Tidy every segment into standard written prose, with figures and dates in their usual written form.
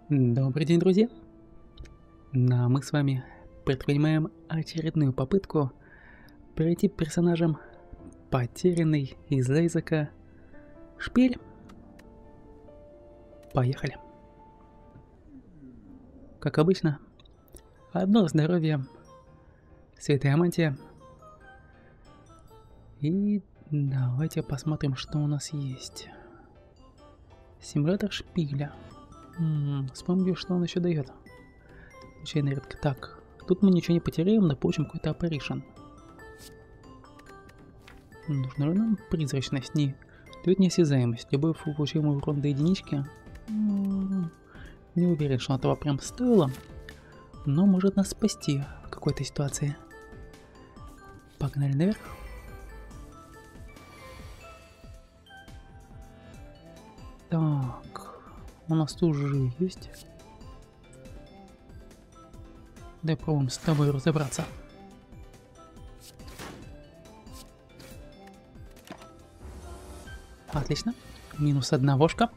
Добрый день, друзья! Мы с вами предпринимаем очередную попытку пройти персонажем потерянный из Лейзека шпиль. Поехали! Как обычно, одно здоровье, святая мантия. И давайте посмотрим, что у нас есть. Симулятор шпиля. Вспомню, что он еще дает. Случайная редко. Так, тут мы ничего не потеряем, но получим какой-то аппаришн. Нужна ли нам призрачность? Не. Дает неосязаемость. Любой получаемый урон до единички. Не уверен, что этого прям стоило. Но может нас спасти в какой-то ситуации. Погнали наверх. Так, у нас тут уже есть. Дай попробуем с тобой разобраться. Отлично. Минус одна вошка.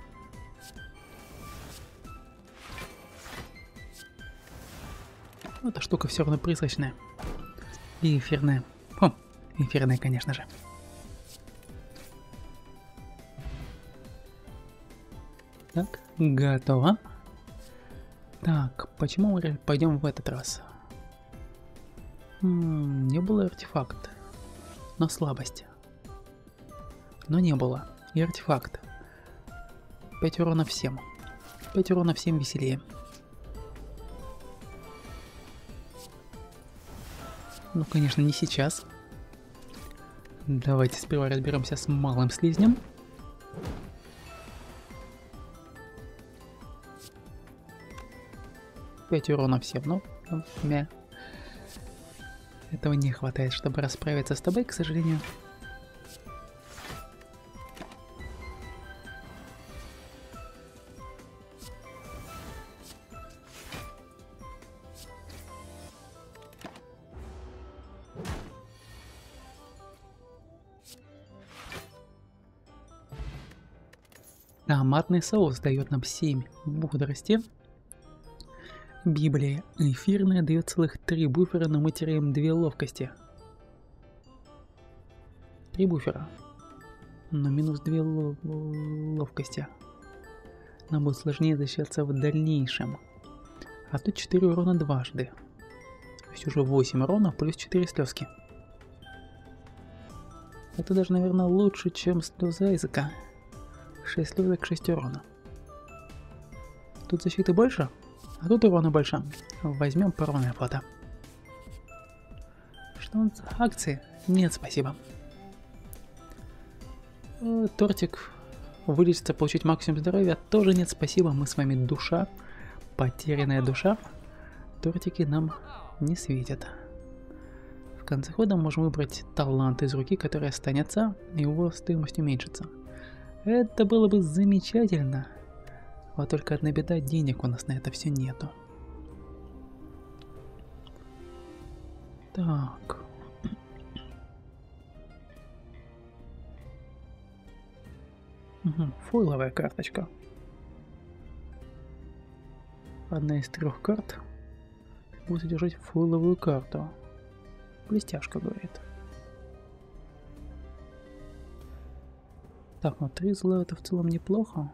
Эта штука все равно призрачная. И эфирная. Эфирная, конечно же. Так, готово. Так, почему мы пойдем в этот раз? Не было артефакт. Но слабость. Но не было. И артефакт. 5 урона всем. 5 урона всем веселее. Ну, конечно, не сейчас. Давайте сперва разберемся с малым слизнем. Урона всем, но мя. Этого не хватает, чтобы расправиться с тобой, к сожалению. Томатный соус дает нам 7 бодрости. Библия эфирная дает целых 3 буфера, но мы теряем 2 ловкости. 3 буфера. Но минус 2 ловкости. Нам будет сложнее защищаться в дальнейшем. А тут 4 урона дважды. То есть уже 8 урона плюс 4 слезки. Это даже, наверное, лучше, чем слеза языка. 6 слезок, 6 урона. Тут защиты больше? А тут урона больше. Возьмем парное фото. Что у нас? Акции? Нет, спасибо. Тортик. Вылечиться, получить максимум здоровья. Тоже нет, спасибо. Мы с вами душа. Потерянная душа. Тортики нам не светят. В конце хода можем выбрать талант из руки, который останется, и его стоимость уменьшится. Это было бы замечательно. Вот только одна беда, денег у нас на это все нету. Так. Фойловая карточка. Одна из 3 карт будет содержать фойловую карту. Блестяшка, говорит. Так, ну 3 зла это в целом неплохо.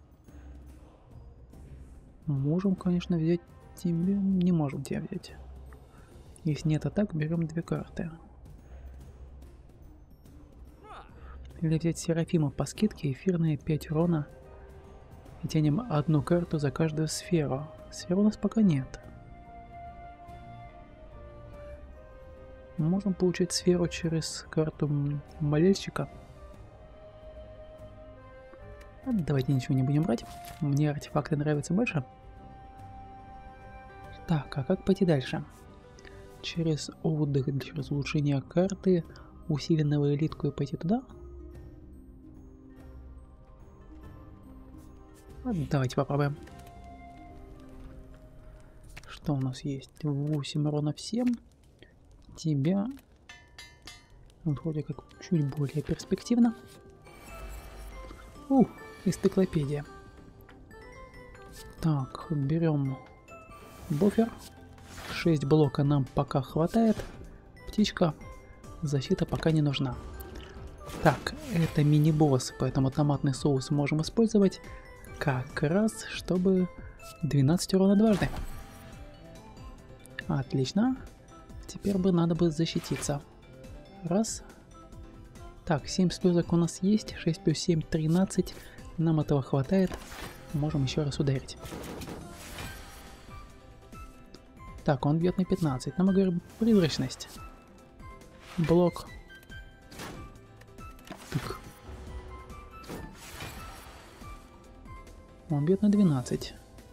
Можем, конечно, взять тебе. Не можем тебя взять. Если нет атак, берем 2 карты. Или взять Серафима по скидке, эфирные 5 урона. И тянем 1 карту за каждую сферу. Сфер у нас пока нет. Можем получить сферу через карту болельщика. Давайте ничего не будем брать. Мне артефакты нравятся больше. Так, а как пойти дальше? Через отдых, через улучшение карты, усиленного элитку и пойти туда? Давайте попробуем. Что у нас есть? 8 урона всем. Тебя вроде как чуть более перспективно. Энциклопедия. Так, берем буфер. 6 блока нам пока хватает. Птичка. Защита пока не нужна. Так, это мини-босс, поэтому томатный соус можем использовать как раз, чтобы 12 урона дважды. Отлично. Теперь бы надо бы защититься. Раз. Так, 7 слезок у нас есть. 6 плюс 7, 13. Нам этого хватает. Можем еще раз ударить. Так, он бьет на 15. Нам мы говорим призрачность. Блок. Тык. Он бьет на 12.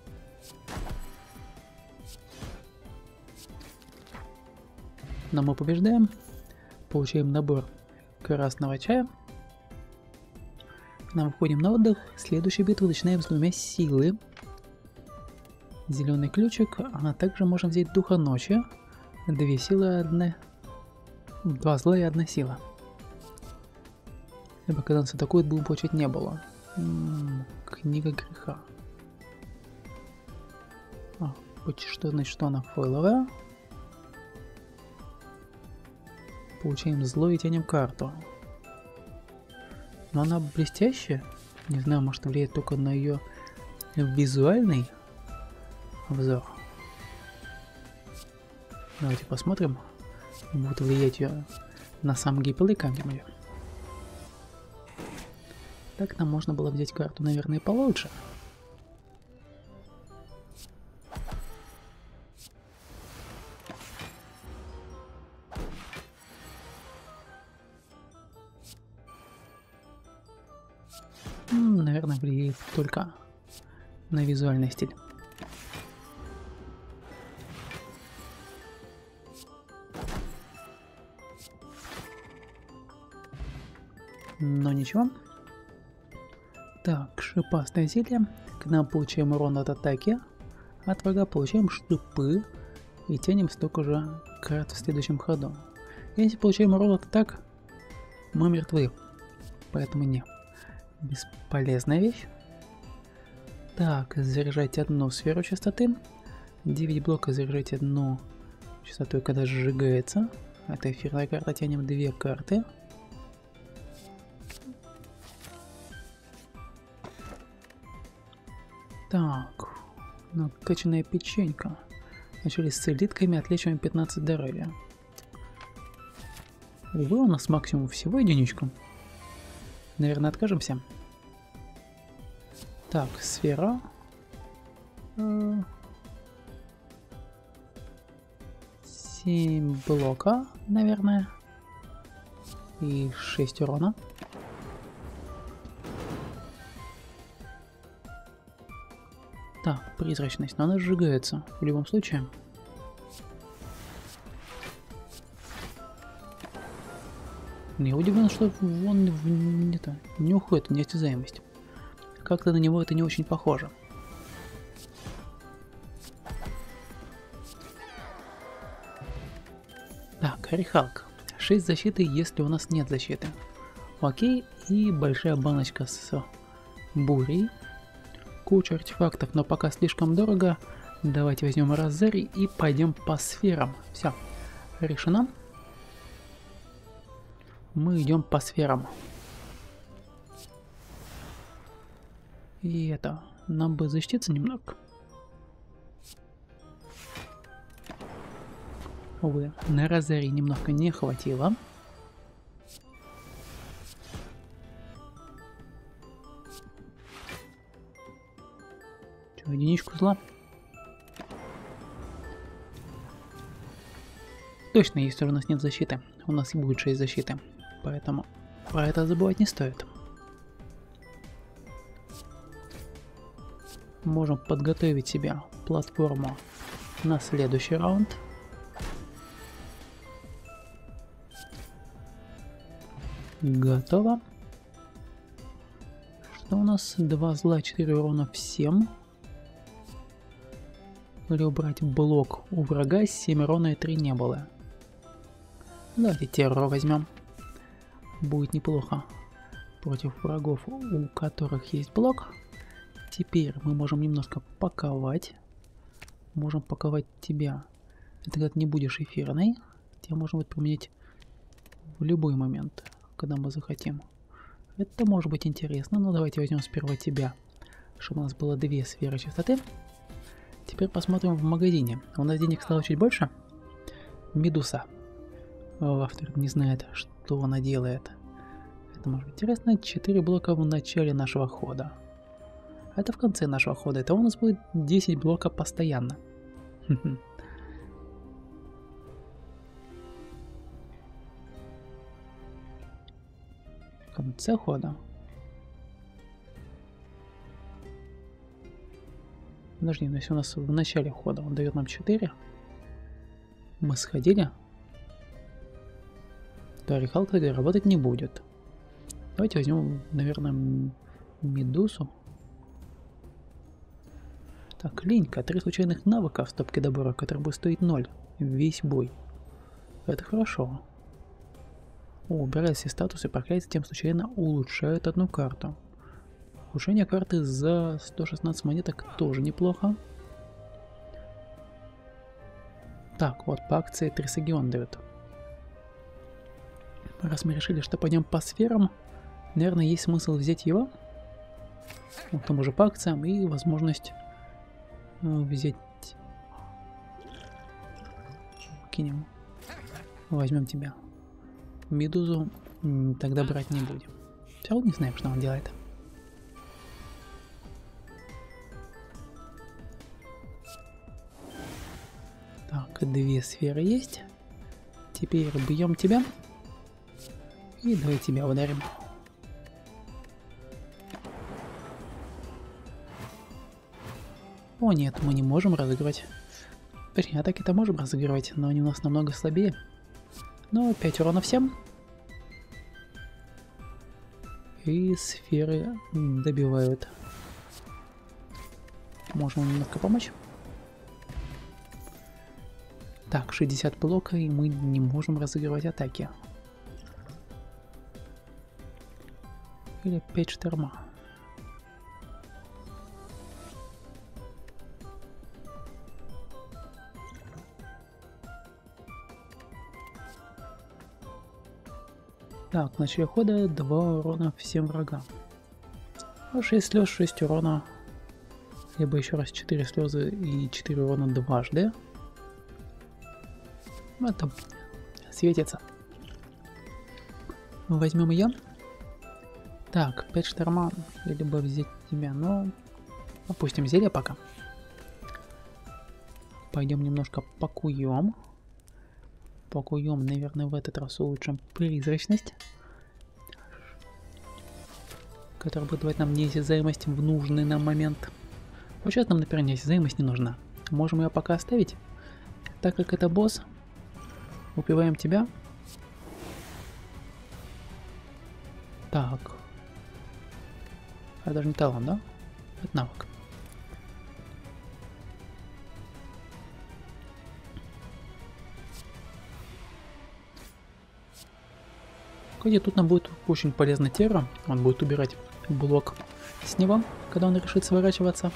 Но мы побеждаем. Получаем набор красного чая. Нам входим на отдых. Следующую битву начинаем с 2 силы. Зеленый ключик. А также можем взять духа ночи. 2 силы, 1. 2 зла и 1 сила. Либо когда нас атакует, будем получать не было. Книга греха. Что значит, что она фойловая? Получаем зло и тянем карту. Но она блестящая. Не знаю, может влияет только на ее визуальный обзор. Давайте посмотрим. Будет влиять ее на сам геймплей как-нибудь. Так нам можно было взять карту, наверное, получше. Наверное, влияет только на визуальный стиль. Но ничего. Так, шипастое зелье. К нам получаем урон от атаки. От врага получаем шипы. И тянем столько же карт в следующем ходу. Если получаем урон от атак, мы мертвы. Поэтому не. Бесполезная вещь. Так, заряжать 1 сферу частоты. 9 блоков заряжать 1 частоту, когда сжигается. Это эфирная карта. Тянем 2 карты. Так, накачанная печенька. Начали с элитками, отличиваем 15 здоровья. Увы, у нас максимум всего единичку. Наверное, откажемся. Так, сфера. 7 блока, наверное. И 6 урона. Так, призрачность, но она сжигается в любом случае. Я удивлен, что он не уходит в неосязаемость. Как-то на него это не очень похоже. Так, Рихалк. 6 защиты, если у нас нет защиты. Окей, и большая баночка с бурей. Куча артефактов, но пока слишком дорого. Давайте возьмем Розарий и пойдем по сферам. Все, решено. Мы идем по сферам. И это, нам бы защититься немного. Увы, на Розарий немного не хватило. Единичку зла. Точно, если у нас нет защиты, у нас и будет 6 защиты. Поэтому про это забывать не стоит. Можем подготовить себе платформу на следующий раунд. Готово. Что у нас? 2 зла, 4 урона всем. Или убрать блок у врага, 7 урона и 3 не было. Давайте террор возьмем. Будет неплохо против врагов, у которых есть блок. Теперь мы можем немножко паковать. Можем паковать тебя. Это когда ты не будешь эфирной. Тебя можно будет применить в любой момент, когда мы захотим. Это может быть интересно, но давайте возьмем сперва тебя, чтобы у нас было 2 сферы чистоты. Теперь посмотрим в магазине. У нас денег стало чуть больше. Медуса. Автор не знает, что она делает. Это может быть интересно. 4 блока в начале нашего хода. Это в конце нашего хода. Это у нас будет 10 блоков постоянно. В конце хода. Подожди, но если у нас в начале хода он дает нам 4, мы сходили, то орехалка работать не будет. Давайте возьмем, наверное, медузу. Так, линька. 3 случайных навыка в стопке добора, который будет стоить 0. Весь бой. Это хорошо. Убирая все статусы, проклятия тем случайно улучшают одну карту. Улучшение карты за 116 монеток тоже неплохо. Так, вот по акции Трисагион дает. Раз мы решили, что пойдем по сферам, наверное, есть смысл взять его. Вот к тому же по акциям и возможность взять... Кинем. Возьмем тебя. Медузу тогда брать не будем. Все равно не знаем, что он делает. Так, 2 сферы есть. Теперь бьем тебя. И давай тебя ударим. О нет, мы не можем разыгрывать. Точнее, атаки-то можем разыгрывать, но они у нас намного слабее. Но 5 урона всем. И сферы добивают. Можем немножко помочь. Так, 60 блока, и мы не можем разыгрывать атаки. Или 5 шторма. Так, в начале хода 2 урона всем врагам. 6 слез, 6 урона. Либо еще раз 4 слезы и 4 урона дважды. Это светится. Возьмем ее. Так, 5 шторма. Либо взять тебя, но опустим зелье пока. Пойдем немножко пакуем. Пакуем, наверное, в этот раз улучшим призрачность, которая будет давать нам неосязаемость в нужный нам момент. Вот сейчас нам, например, неосязаемость не нужна. Можем ее пока оставить, так как это босс. Убиваем тебя. Так. Это даже не талант, да? Это навык. Кстати, тут нам будет очень полезно терра. Он будет убирать блок с него, когда он решит сворачиваться.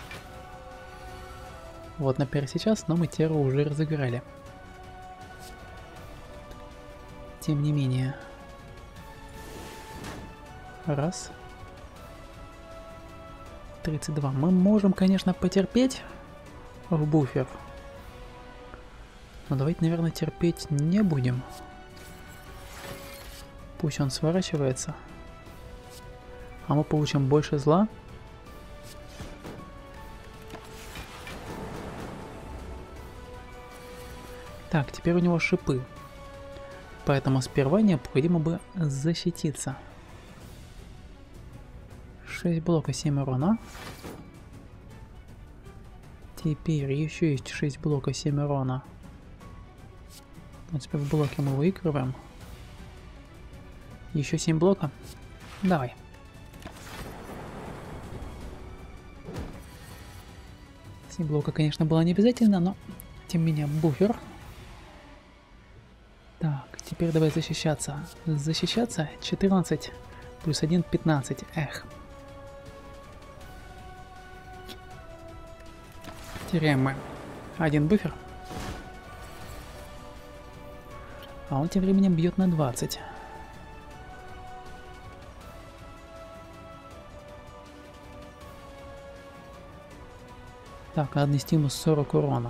Вот, например, сейчас, но мы терру уже разыграли. Тем не менее. Раз. 32. Мы можем, конечно, потерпеть в буфер. Но давайте, наверное, терпеть не будем. Пусть он сворачивается. А мы получим больше зла. Так, теперь у него шипы. Поэтому сперва необходимо бы защититься. 6 блока, 7 урона. Теперь еще есть 6 блока, 7 урона. В принципе, в блоке мы выигрываем. Еще 7 блока. Давай. Блока, конечно, было не обязательно, но тем не менее буфер. Так, теперь давай защищаться. Защищаться 14 плюс 1 15. Эх. Теряем мы один буфер. А он тем временем бьет на 20. Так, надо нести ему 40 урона.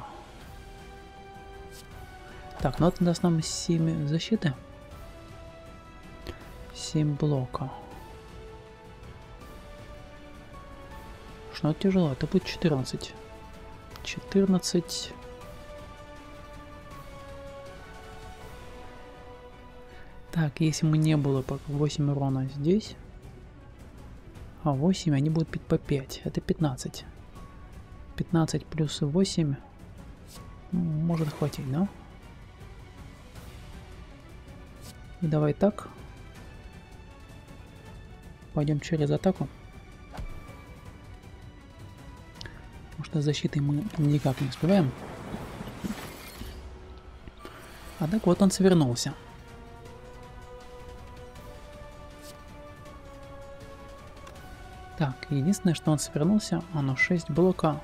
Так, ну это даст нам 7 защиты. 7 блока. Что это тяжело, это будет 14. 14. Так, если бы не было по 8 урона здесь, а 8 они будут бить по 5, это 15. 15 плюс 8 может хватить, да? И давай так. Пойдем через атаку. Потому что защитой мы никак не успеваем. А так вот он свернулся. Так, единственное, что он свернулся, оно 6 блока.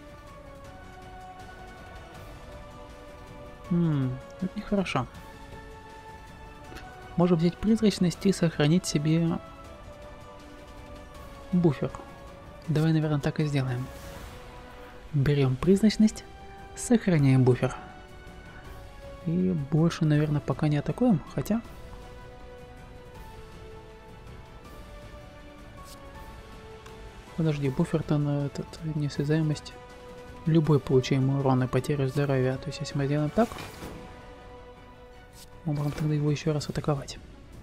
Это нехорошо. Можем взять призрачность и сохранить себе буфер. Давай, наверное, так и сделаем. Берем призрачность, сохраняем буфер. И больше, наверное, пока не атакуем, хотя... Подожди, буфер-то на этот неосязаемость. Любой получаемый урон и потерю здоровья. То есть, если мы сделаем так, мы можем тогда его еще раз атаковать.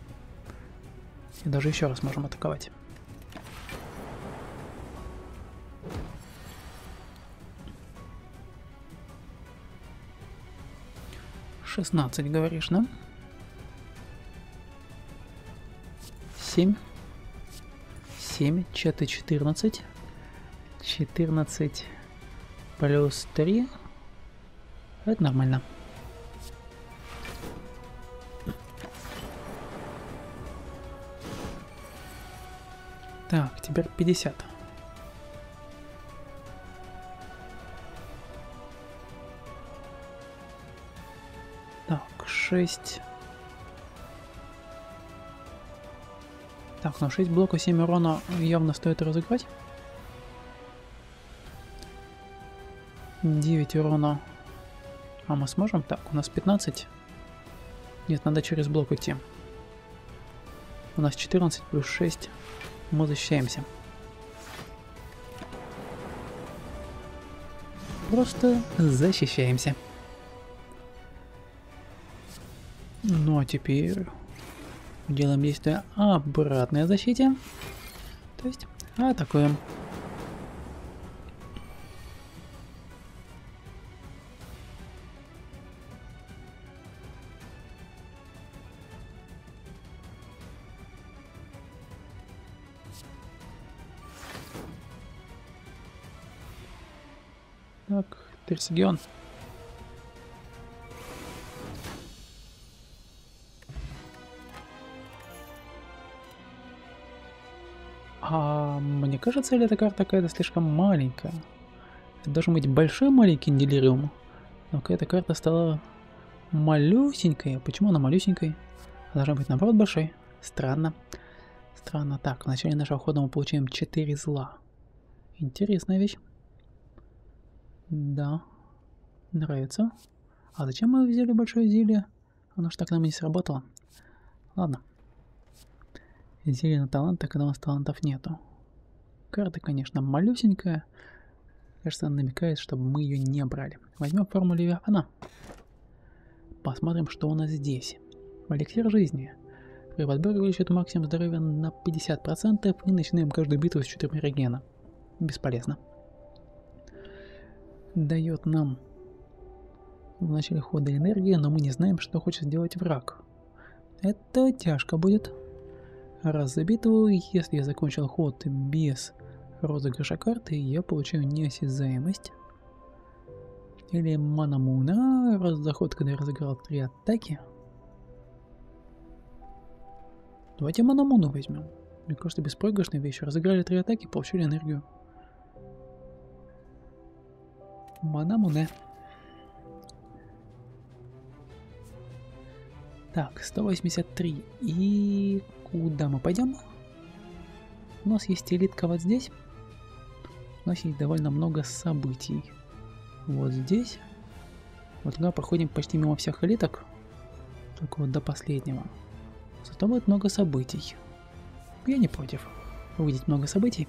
И даже еще раз можем атаковать. «16, говоришь, да? 7. 7, 14. 14 плюс 3. Это нормально. Так, теперь 50. Так, 6. Так, ну 6 блоков, 7 урона явно стоит разыграть. 9 урона. А мы сможем? Так, у нас 15. Нет, надо через блок идти. У нас 14 плюс 6. Мы защищаемся. Просто защищаемся. Ну а теперь делаем действие обратной защите. То есть атакуем. Так, Персигион. А мне кажется, или эта карта какая-то слишком маленькая? Это должен быть большой маленький делириум. Но какая-то карта стала малюсенькая. Почему она малюсенькой? Она должна быть наоборот большой. Странно. Странно. Так, в начале нашего хода мы получаем 4 зла. Интересная вещь. Да. Нравится. А зачем мы взяли большое зелье? Оно ж так нам и не сработало. Ладно. Зелье на таланты, когда у нас талантов нету. Карта, конечно, малюсенькая. Кажется, она намекает, чтобы мы ее не брали. Возьмем форму Левиафана. Посмотрим, что у нас здесь. Эликсир жизни. При подборе увеличивает максимум здоровья на 50% и начинаем каждую битву с 4 регена. Бесполезно. Дает нам в начале хода энергии, но мы не знаем, что хочет сделать враг. Это тяжко будет. Раз за битву, если я закончил ход без розыгрыша карты, я получаю неосязаемость. Или Манамуна, раз за ход, когда я разыграл 3 атаки. Давайте Манамуну возьмем. Мне кажется, беспроигрышная вещь. Разыграли 3 атаки, получили энергию. Манамуне. Так, 183. И куда мы пойдем? У нас есть элитка вот здесь. У нас есть довольно много событий. Вот здесь. Вот туда проходим почти мимо всех элиток. Только вот до последнего. Зато будет много событий. Я не против увидеть много событий.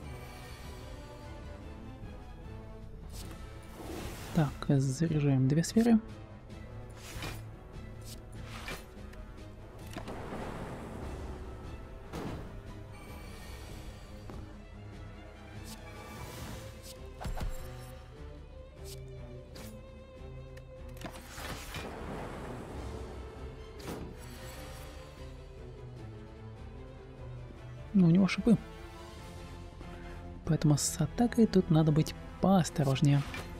Так, заряжаем 2 сферы. Ну, у него шипы. Поэтому с атакой тут надо быть поосторожнее.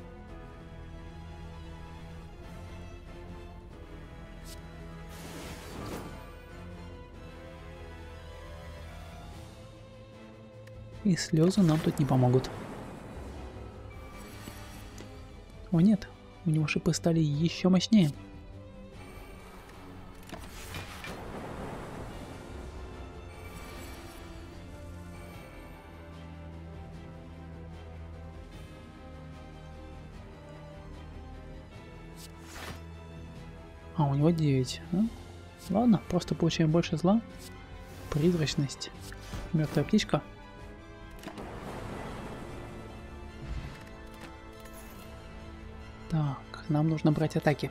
И слезы нам тут не помогут. О нет, у него шипы стали еще мощнее. А, у него 9. Ну, ладно, просто получаем больше зла. Призрачность. Мертвая птичка. Так, нам нужно брать атаки.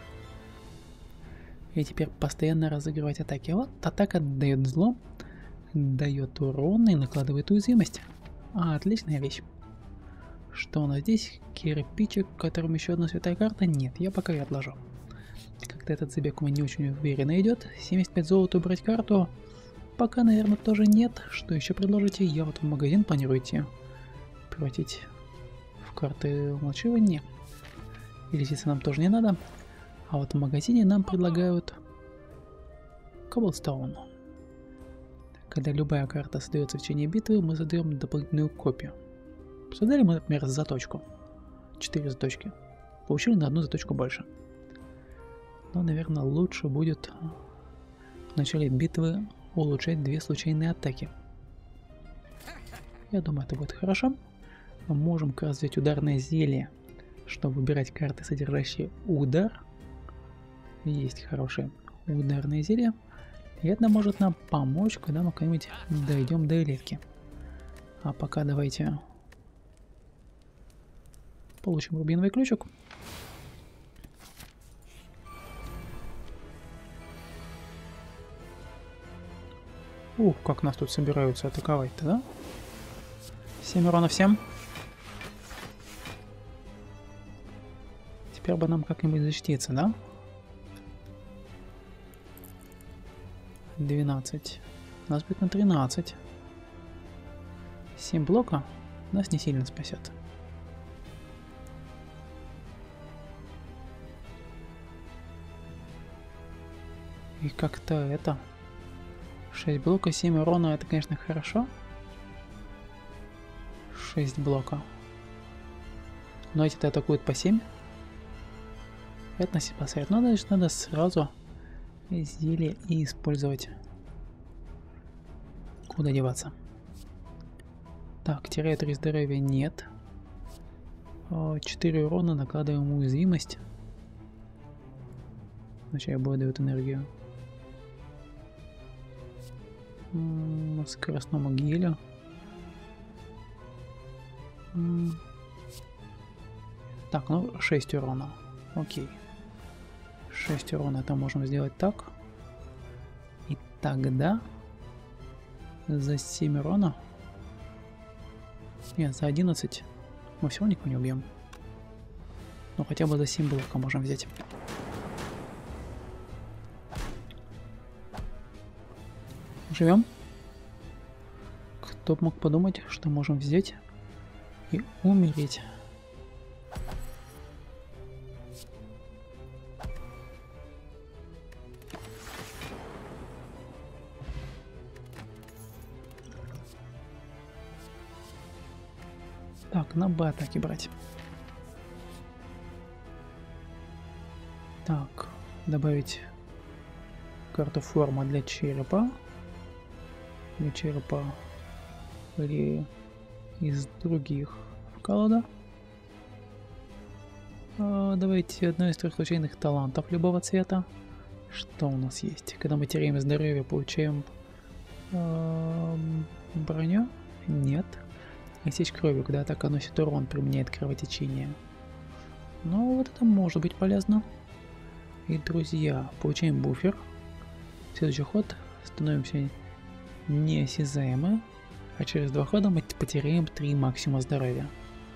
И теперь постоянно разыгрывать атаки. Вот атака дает зло, дает урон и накладывает уязвимость. Отличная вещь. Что у нас здесь? Кирпичик, которым еще одна святая карта? Нет, я пока ее отложу. Как-то этот забег у меня не очень уверенно идет. 75 золота убрать карту. Пока, наверное, тоже нет. Что еще предложите? Я вот в магазин планирую идти. Превратить в карты умолчивания. И лечиться нам тоже не надо. А вот в магазине нам предлагают Cobblestone. Когда любая карта создается в течение битвы, мы задаем дополнительную копию. Создали мы, например, заточку. 4 заточки. Получили на одну заточку больше. Но, наверное, лучше будет в начале битвы улучшать 2 случайные атаки. Я думаю, это будет хорошо. Мы можем как раз взять ударное зелье, чтобы выбирать карты, содержащие удар. Есть хорошее ударное зелье. И это может нам помочь, когда мы как-нибудь дойдем до элитки. А пока давайте получим рубиновый ключик. Ух, как нас тут собираются атаковать-то, да? 7 урона всем. Теперь бы нам как-нибудь защититься, да? 12. У нас будет на 13. 7 блока нас не сильно спасет. И как-то это... 6 блока, 7 урона, это, конечно, хорошо. 6 блока. Но эти-то атакуют по 7. Это нас спасает. Но значит, надо сразу зелье и использовать. Куда деваться? Так, теряю 3 здоровья, нет. 4 урона, накладываем уязвимость. Вначале бой дает энергию. Скоростному гелю. Так, ну 6 урона. Окей. 6 урона это можем сделать так. И тогда за 7 урона. Нет, за 11 мы все равно никого не убьем. Но хотя бы за 7 блока можем взять. Живем. Кто мог подумать, что можем взять и умереть. Так, на Б атаки брать. Так, добавить карту форма для черепа. Для черепа или из других колода. Давайте одно из 3 случайных талантов любого цвета. Что у нас есть? Когда мы теряем здоровье, получаем броню? Нет. Истечь кровью, когда атака наносит урон, применяет кровотечение. Ну, вот это может быть полезно. И, друзья, получаем буфер. В следующий ход становимся неосязаемы, а через 2 хода мы потеряем 3 максимума здоровья.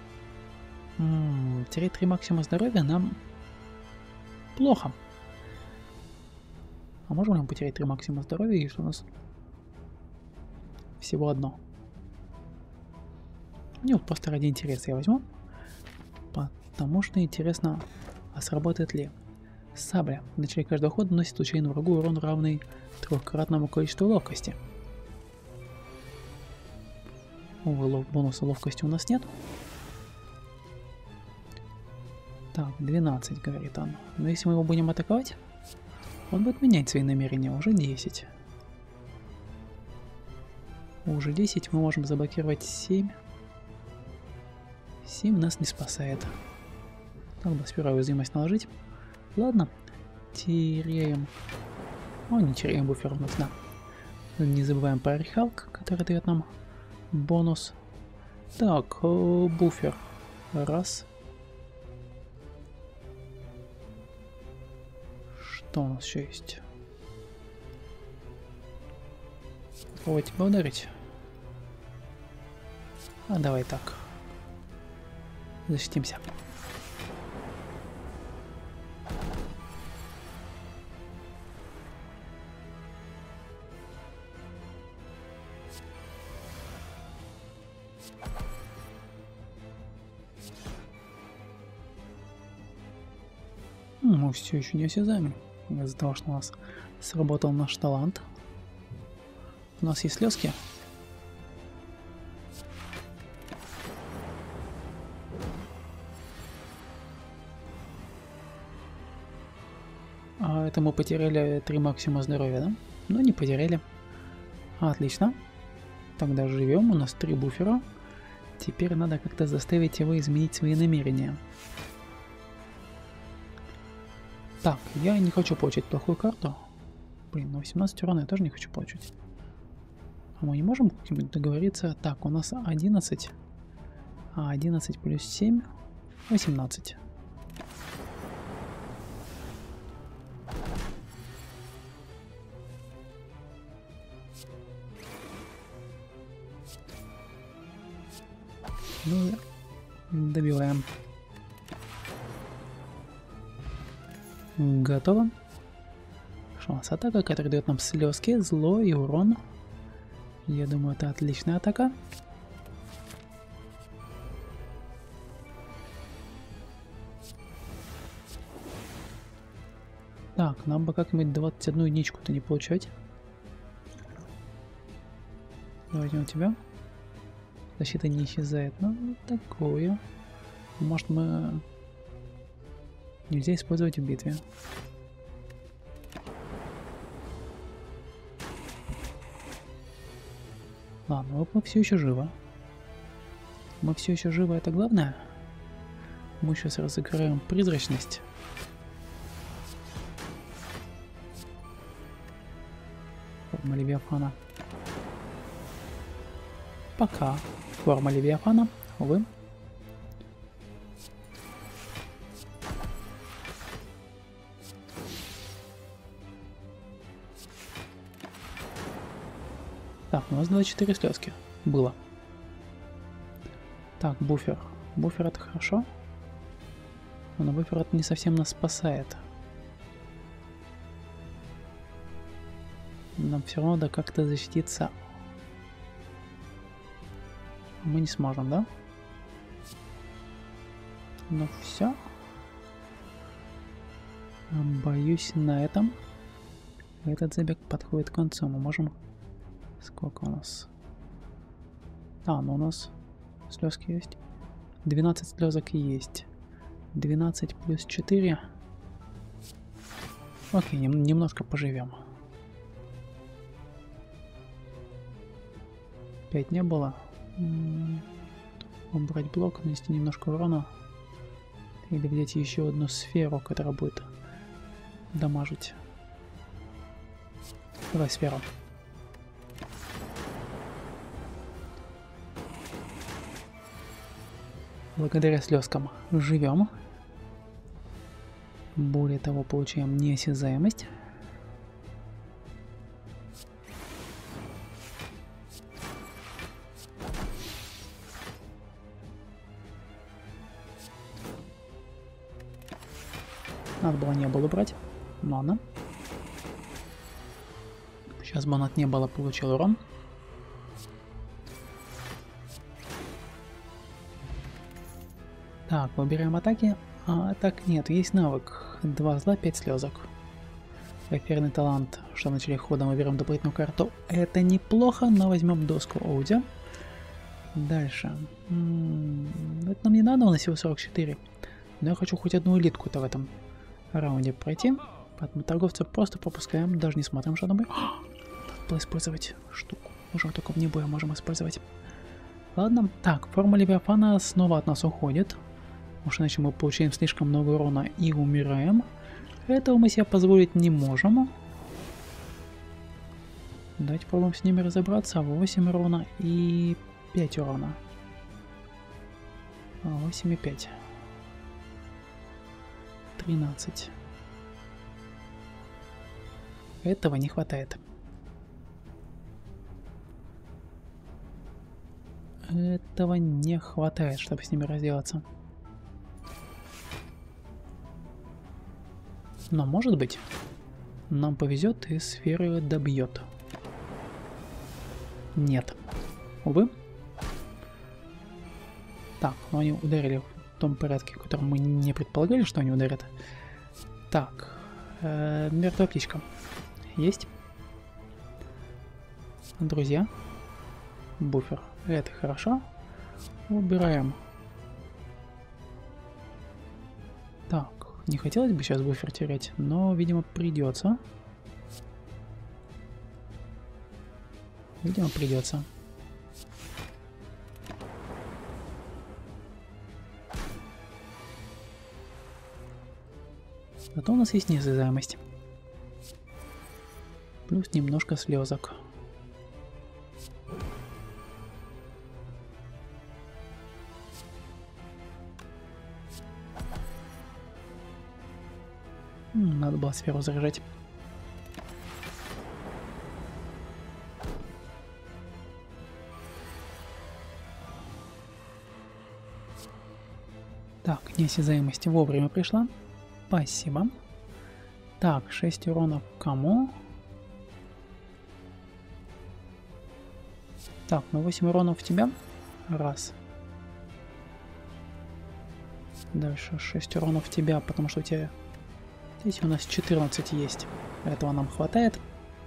Терять 3 максимума здоровья нам плохо. А можем ли мы потерять 3 максимума здоровья, и что у нас всего одно? Мне вот просто ради интереса я возьму, потому что интересно, а сработает ли. Сабля в начале каждого хода наносит случайному врагу урон, равный 3-кратному количеству ловкости. Увы, бонуса ловкости у нас нет. Так, 12, говорит он. Но если мы его будем атаковать, он будет менять свои намерения. Уже 10. Уже 10 мы можем заблокировать 7. 7 нас не спасает. Надо сперва уязвимость наложить. Ладно, теряем. О, не теряем буфер у нас, да. Не забываем про Рихалк, который дает нам бонус. Так, буфер. Раз. Что у нас еще есть? Попробуй тебя ударить. А давай так. Защитимся. Мы все еще не осязаемы. Из-за того, что у нас сработал наш талант. У нас есть слезки. А это мы потеряли 3 максимума здоровья, да? Ну, не потеряли. Отлично. Тогда живем. У нас 3 буфера. Теперь надо как-то заставить его изменить свои намерения. Так, я не хочу получить плохую карту. Блин, на 18 урона я тоже не хочу получить. А мы не можем как-нибудь договориться? Так, у нас 11. А 11 плюс 7, 18. Ну, добиваем. Готово. Что у нас атака, которая дает нам слезки, зло и урон. Я думаю, это отличная атака. Так, нам бы как-нибудь 21 единичку-то не получать. Давайте у тебя. Защита не исчезает. Ну, такое. Может, мы... Нельзя использовать в битве. Ладно, мы все еще живы. Мы все еще живы, это главное. Мы сейчас разыграем призрачность. Форма Левиафана. Пока. Форма Левиафана. Увы. Так, у нас 24 слезки было. Так, буфер. Буфер это хорошо. Но буфер это не совсем нас спасает. Нам все равно надо как-то защититься. Мы не сможем, да? Ну все. Боюсь, на этом этот забег подходит к концу. Мы можем... Сколько у нас? А, ну у нас слезки есть. 12 слезок есть. 12 плюс 4. Окей, немножко поживем. 5 не было. Убрать блок, нанести немножко урона. Или взять еще одну сферу, которая будет дамажить. Давай сферу. Благодаря слезкам живем. Более того, получаем неосязаемость. Надо было не было брать. Ладно. Сейчас бы он от не было получил урон. Так, выбираем атаки. А так нет, есть навык. 2 зла, 5 слезок. Эфирный талант, что в начале хода мы берем дополнительную карту. Это неплохо, но возьмем доску Оудя. Дальше. Это нам не надо, у нас всего 44. Но я хочу хоть одну элитку-то в этом раунде пройти. Поэтому торговца просто пропускаем, даже не смотрим, что там будет. Надо было использовать штуку. Уже только вне боя можем использовать. Ладно. Так, форма Левиафана снова от нас уходит. Потому что иначе мы получаем слишком много урона и умираем. Этого мы себе позволить не можем. Давайте попробуем с ними разобраться. 8 урона и 5 урона. 8 и 5. 13. Этого не хватает. Этого не хватает, чтобы с ними разделаться. Но может быть, нам повезет и сферы добьет. Нет. Увы. Так, но они ударили в том порядке, в котором мы не предполагали, что они ударят. Так. Мертвая птичка. Есть. Друзья. Буфер. Это хорошо. Убираем. Так. Не хотелось бы сейчас буфер терять, но, видимо, придется. Видимо, придется. Зато у нас есть неосязаемость. Плюс немножко слезок. Надо было сферу заряжать. Так, неосязаемость вовремя пришла. Спасибо. Так, 6 уронов кому? Так, ну 8 уронов в тебя. Раз. Дальше 6 уронов в тебя, потому что у тебя... Здесь у нас 14 есть. Этого нам хватает.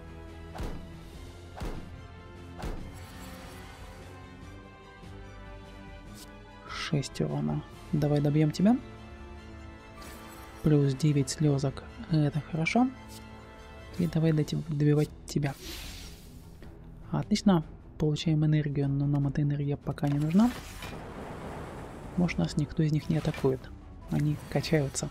Шесть урона. Давай добьем тебя. Плюс 9 слезок. Это хорошо. И давай добивать тебя. Отлично. Получаем энергию, но нам эта энергия пока не нужна. Может, нас никто из них не атакует. Они качаются.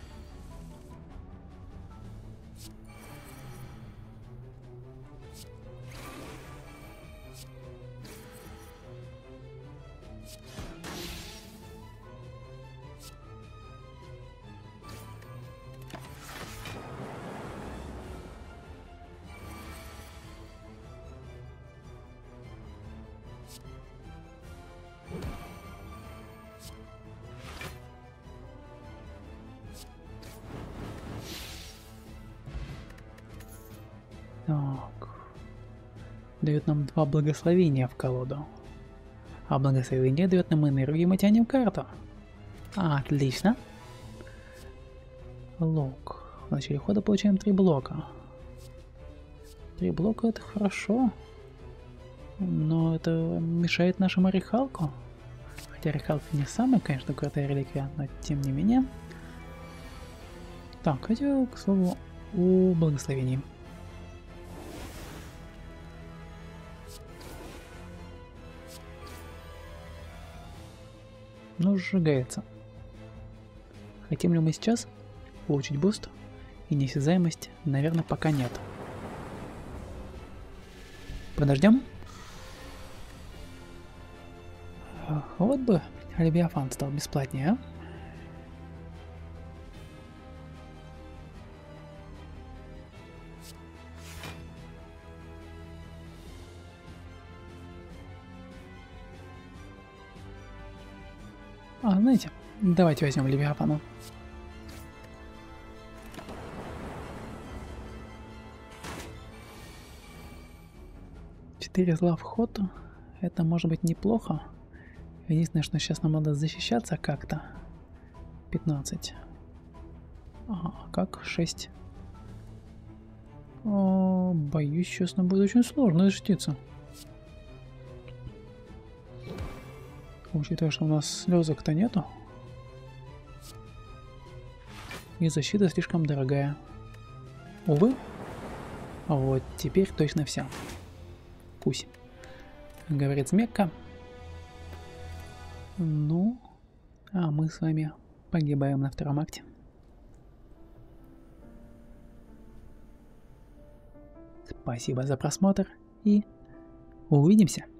Так. Дает нам 2 благословения в колоду. А благословение дает нам энергию, и мы тянем карту. Отлично. Лук. В начале хода получаем 3 блока. 3 блока это хорошо. Но это мешает нашему Рехалку. Хотя Рехалка не самая, конечно, крутая реликвия, но тем не менее. Так, хотя, к слову, О, благословение. Ну, сжигается. Хотим ли мы сейчас получить буст и неосязаемость? Наверное, пока нет. Подождем. Вот бы Левиафан стал бесплатнее, а? Знаете, давайте возьмем Левиафана. Четыре зла в ход. Это может быть неплохо. Единственное, что сейчас нам надо защищаться как-то. 15. Как? 6. Боюсь, сейчас нам будет очень сложно защититься. Учитывая, что у нас слезок-то нету. И защита слишком дорогая. Увы. Вот теперь точно все. Пусть. Говорит Смекка. Ну, а мы с вами погибаем на втором акте. Спасибо за просмотр и увидимся.